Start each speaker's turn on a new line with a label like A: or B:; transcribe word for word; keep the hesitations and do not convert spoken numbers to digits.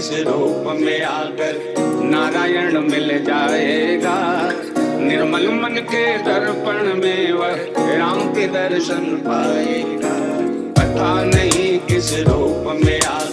A: किस रूप में आकर नारायण मिल जाएगा। निर्मल मन के दर्पण में वह राम के दर्शन पाएगा। पता नहीं किस रूप में आकर